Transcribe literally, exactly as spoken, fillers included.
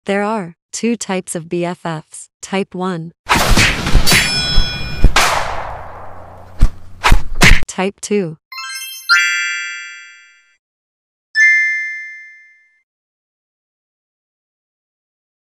There are two types of B F Fs. Type one. Type two.